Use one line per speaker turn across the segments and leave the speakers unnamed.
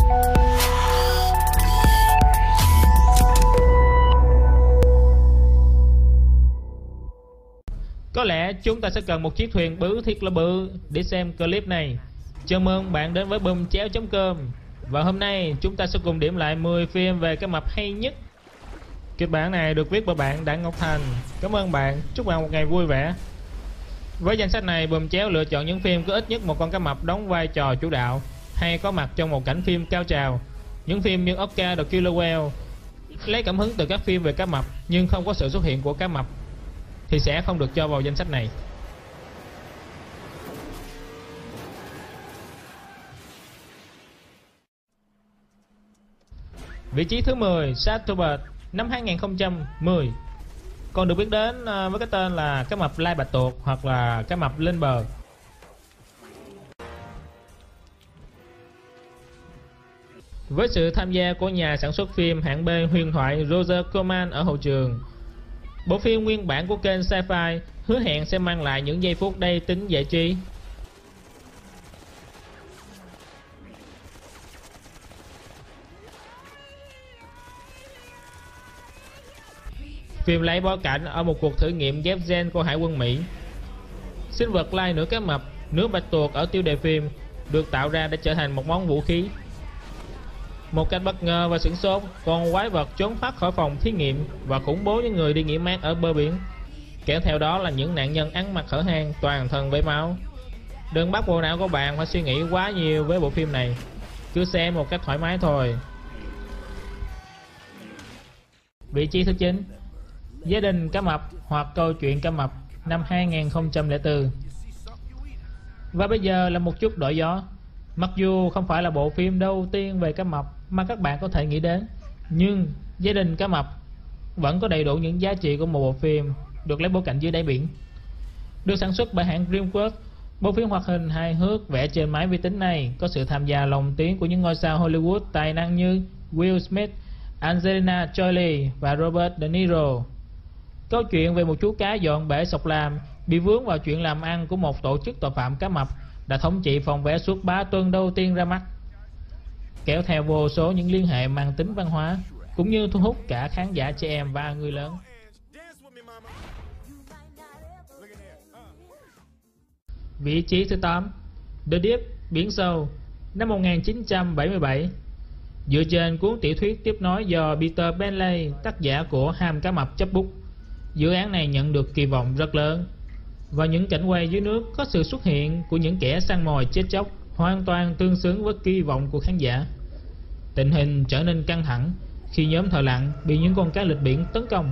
Có lẽ chúng ta sẽ cần một chiếc thuyền bự thiệt là bự để xem clip này. Chào mừng bạn đến với boomchéo.com. Và hôm nay chúng ta sẽ cùng điểm lại 10 phim về cái map hay nhất. Kịch bản này được viết bởi bạn Đặng Ngọc Thành. Cảm ơn bạn, chúc bạn một ngày vui vẻ. Với danh sách này, boomchéo lựa chọn những phim có ít nhất một con cá mập đóng vai trò chủ đạo hay có mặt trong một cảnh phim cao trào. Những phim như Oscar The Killer Whale lấy cảm hứng từ các phim về cá mập nhưng không có sự xuất hiện của cá mập thì sẽ không được cho vào danh sách này. Vị trí thứ 10, Sharktopus năm 2010, còn được biết đến với cái tên là cá mập lai bạch tuộc hoặc là cá mập lên bờ. Với sự tham gia của nhà sản xuất phim hạng B huyền thoại Roger Corman ở hậu trường, bộ phim nguyên bản của kênh Sci-Fi hứa hẹn sẽ mang lại những giây phút đầy tính giải trí. Phim lấy bối cảnh ở một cuộc thử nghiệm ghép gen của Hải quân Mỹ. Sinh vật lai nửa cá mập, nửa bạch tuộc ở tiêu đề phim được tạo ra để trở thành một món vũ khí. Một cách bất ngờ và sửng sốt, con quái vật trốn thoát khỏi phòng thí nghiệm và khủng bố những người đi nghỉ mát ở bờ biển. Kéo theo đó là những nạn nhân ăn mặc hở hang, toàn thân vết máu. Đừng bắt bộ não của bạn phải suy nghĩ quá nhiều với bộ phim này, cứ xem một cách thoải mái thôi. Vị trí thứ 9, Gia đình cá mập hoặc Câu chuyện cá mập năm 2004. Và bây giờ là một chút đổi gió. Mặc dù không phải là bộ phim đầu tiên về cá mập mà các bạn có thể nghĩ đến, nhưng Gia đình cá mập vẫn có đầy đủ những giá trị của một bộ phim được lấy bối cảnh dưới đáy biển. Được sản xuất bởi hãng DreamWorks, bộ phim hoạt hình hài hước vẽ trên máy vi tính này có sự tham gia lồng tiếng của những ngôi sao Hollywood tài năng như Will Smith, Angelina Jolie và Robert De Niro. Câu chuyện về một chú cá dọn bể sọc lam bị vướng vào chuyện làm ăn của một tổ chức tội phạm cá mập đã thống trị phòng vé suốt 3 tuần đầu tiên ra mắt, kéo theo vô số những liên hệ mang tính văn hóa cũng như thu hút cả khán giả trẻ em và người lớn. Vị trí thứ 8, The Deep biển sâu năm 1977. Dựa trên cuốn tiểu thuyết tiếp nối do Peter Bentley, tác giả của Ham cá mập chấp bút, dự án này nhận được kỳ vọng rất lớn. Và những cảnh quay dưới nước có sự xuất hiện của những kẻ săn mồi chết chóc hoàn toàn tương xứng với kỳ vọng của khán giả. Tình hình trở nên căng thẳng khi nhóm thợ lặn bị những con cá lịch biển tấn công.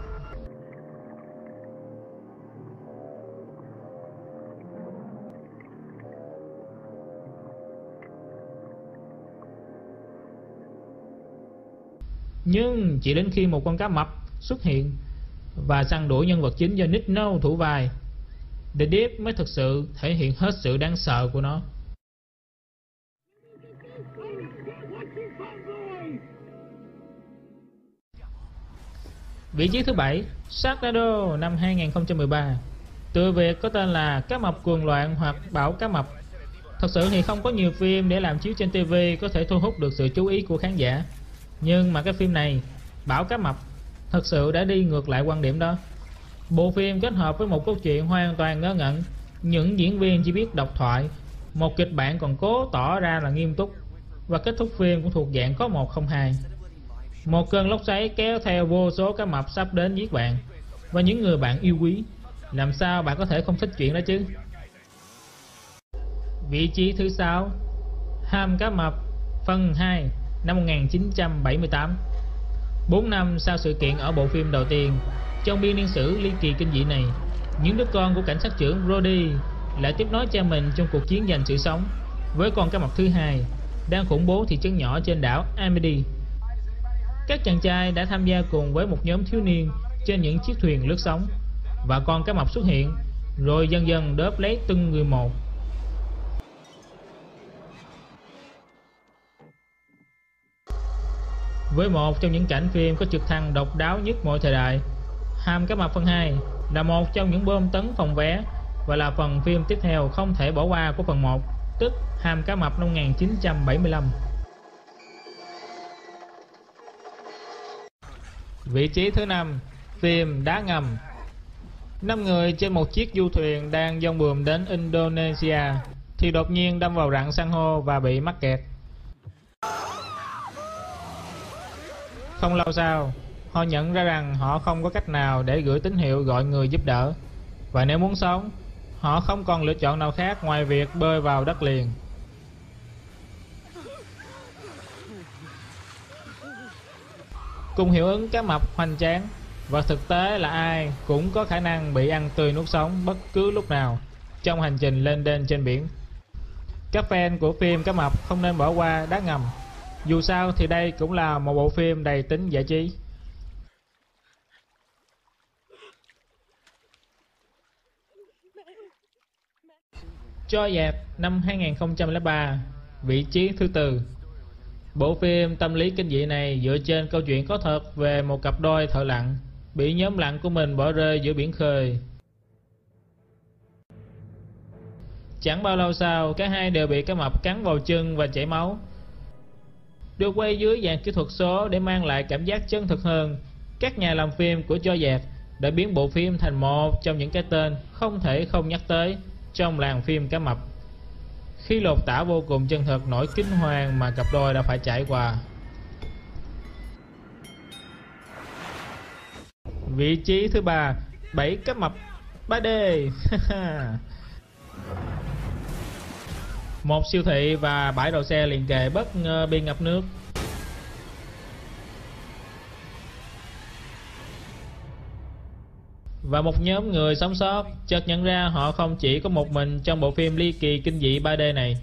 Nhưng chỉ đến khi một con cá mập xuất hiện và săn đuổi nhân vật chính do Nick Nolte thủ vai, The Deep mới thực sự thể hiện hết sự đáng sợ của nó. Vị trí thứ 7, Sharknado năm 2013. Từ việc có tên là Cá mập cuồng loạn hoặc Bão cá mập. Thật sự thì không có nhiều phim để làm chiếu trên TV có thể thu hút được sự chú ý của khán giả. Nhưng mà cái phim này, Bão cá mập, thật sự đã đi ngược lại quan điểm đó. Bộ phim kết hợp với một câu chuyện hoàn toàn ngớ ngẩn, những diễn viên chỉ biết độc thoại, một kịch bản còn cố tỏ ra là nghiêm túc, và kết thúc phim cũng thuộc dạng có 1 không 2. Một cơn lốc xoáy kéo theo vô số cá mập sắp đến giết bạn và những người bạn yêu quý. Làm sao bạn có thể không thích chuyện đó chứ? Vị trí thứ 6, Ham cá mập phần 2 năm 1978. 4 năm sau sự kiện ở bộ phim đầu tiên, trong biên niên sử ly kỳ kinh dị này, những đứa con của cảnh sát trưởng Brody lại tiếp nối cha mình trong cuộc chiến giành sự sống với con cá mập thứ hai đang khủng bố thị trấn nhỏ trên đảo Amity. Các chàng trai đã tham gia cùng với một nhóm thiếu niên trên những chiếc thuyền lướt sóng, và con cá mập xuất hiện rồi dần dần đớp lấy từng người một. Với một trong những cảnh phim có trực thăng độc đáo nhất mọi thời đại, Ham cá mập phần 2 là một trong những bom tấn phòng vé và là phần phim tiếp theo không thể bỏ qua của phần 1, tức Ham cá mập năm 1975. Vị trí thứ 5, phim Đá ngầm. 5 người trên một chiếc du thuyền đang dông buồm đến Indonesia thì đột nhiên đâm vào rặng san hô và bị mắc kẹt. Không lâu sau, họ nhận ra rằng họ không có cách nào để gửi tín hiệu gọi người giúp đỡ, và nếu muốn sống, họ không còn lựa chọn nào khác ngoài việc bơi vào đất liền. Cùng hiệu ứng cá mập hoành tráng, và thực tế là ai cũng có khả năng bị ăn tươi nuốt sống bất cứ lúc nào trong hành trình lên đên trên biển. Các fan của phim Cá mập không nên bỏ qua Đá ngầm. Dù sao thì đây cũng là một bộ phim đầy tính giải trí. Cho dẹp năm 2003, vị trí thứ 4. Bộ phim tâm lý kinh dị này dựa trên câu chuyện có thật về một cặp đôi thợ lặn bị nhóm lặn của mình bỏ rơi giữa biển khơi. Chẳng bao lâu sau, cả hai đều bị cá mập cắn vào chân và chảy máu. Được quay dưới dạng kỹ thuật số để mang lại cảm giác chân thực hơn, các nhà làm phim của Cho Dẹt đã biến bộ phim thành một trong những cái tên không thể không nhắc tới trong làng phim cá mập, khi lột tả vô cùng chân thực nỗi kinh hoàng mà cặp đôi đã phải trải qua. Vị trí thứ 3, 7 cá mập 3D. Một siêu thị và bãi đậu xe liền kề bất ngờ bị ngập nước. Và một nhóm người sống sót chợt nhận ra họ không chỉ có một mình trong bộ phim ly kỳ kinh dị 3D này.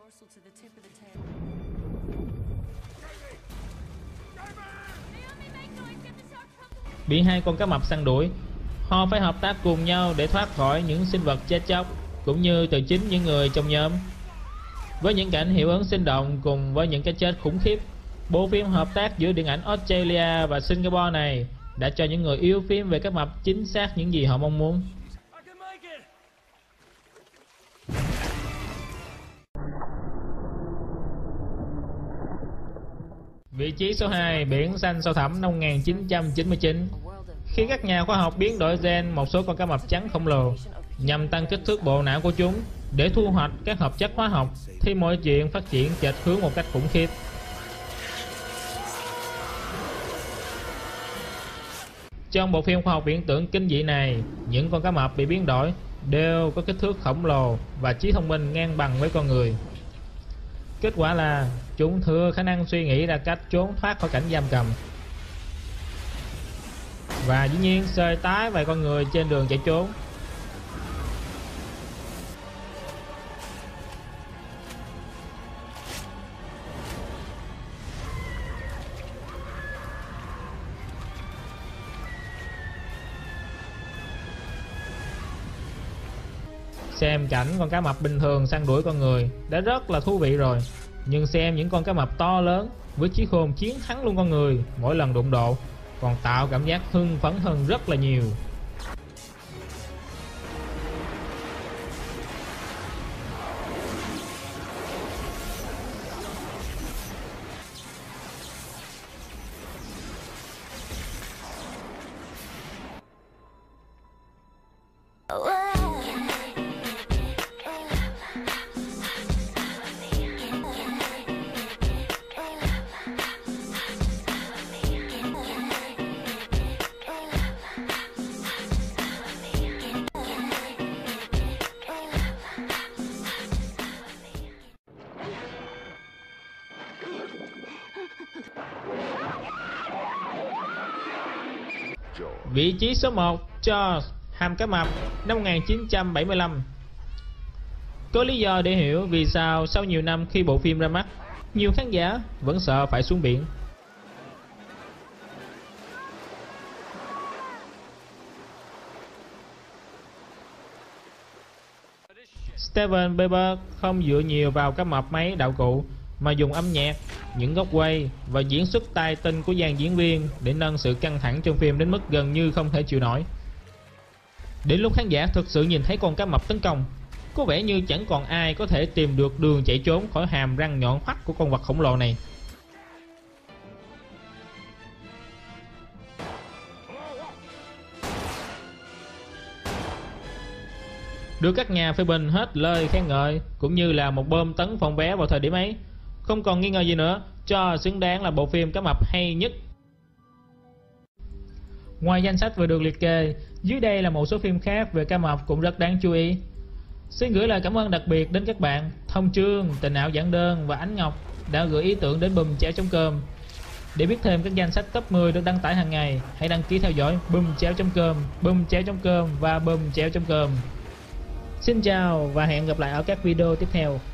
Bị hai con cá mập săn đuổi, họ phải hợp tác cùng nhau để thoát khỏi những sinh vật chết chóc, cũng như từ chính những người trong nhóm. Với những cảnh hiệu ứng sinh động cùng với những cái chết khủng khiếp, bộ phim hợp tác giữa điện ảnh Australia và Singapore này đã cho những người yêu phim về cá mập chính xác những gì họ mong muốn. Vị trí số 2, Biển xanh sâu thẳm năm 1999. Khi các nhà khoa học biến đổi gen một số con cá mập trắng khổng lồ nhằm tăng kích thước bộ não của chúng để thu hoạch các hợp chất hóa học, thì mọi chuyện phát triển chệch hướng một cách khủng khiếp. Trong bộ phim khoa học viễn tưởng kinh dị này, những con cá mập bị biến đổi đều có kích thước khổng lồ và trí thông minh ngang bằng với con người. Kết quả là chúng thừa khả năng suy nghĩ ra cách trốn thoát khỏi cảnh giam cầm, và dĩ nhiên xơi tái vài con người trên đường chạy trốn. Xem cảnh con cá mập bình thường săn đuổi con người đã rất là thú vị rồi, nhưng xem những con cá mập to lớn với trí khôn chiến thắng luôn con người mỗi lần đụng độ còn tạo cảm giác hưng phấn hơn rất là nhiều. Vị trí số 1, Jaws, hàm cá mập năm 1975. Có lý do để hiểu vì sao sau nhiều năm khi bộ phim ra mắt, nhiều khán giả vẫn sợ phải xuống biển. Steven Spielberg không dựa nhiều vào cá mập máy đạo cụ, mà dùng âm nhạc, những góc quay và diễn xuất tài tình của dàn diễn viên để nâng sự căng thẳng trong phim đến mức gần như không thể chịu nổi. Đến lúc khán giả thực sự nhìn thấy con cá mập tấn công, có vẻ như chẳng còn ai có thể tìm được đường chạy trốn khỏi hàm răng nhọn hoắt của con vật khổng lồ này. được các nhà phê bình hết lời khen ngợi, cũng như là một bom tấn phòng vé vào thời điểm ấy. Không còn nghi ngờ gì nữa, cho xứng đáng là bộ phim Cá Mập hay nhất. Ngoài danh sách vừa được liệt kê, dưới đây là một số phim khác về Cá Mập cũng rất đáng chú ý. Xin gửi lời cảm ơn đặc biệt đến các bạn Thông Chương, Tình Ảo Giản Đơn và Ánh Ngọc đã gửi ý tưởng đến boom.com. Để biết thêm các danh sách top 10 được đăng tải hàng ngày, hãy đăng ký theo dõi boom.com, boom.com và boom.com. Xin chào và hẹn gặp lại ở các video tiếp theo.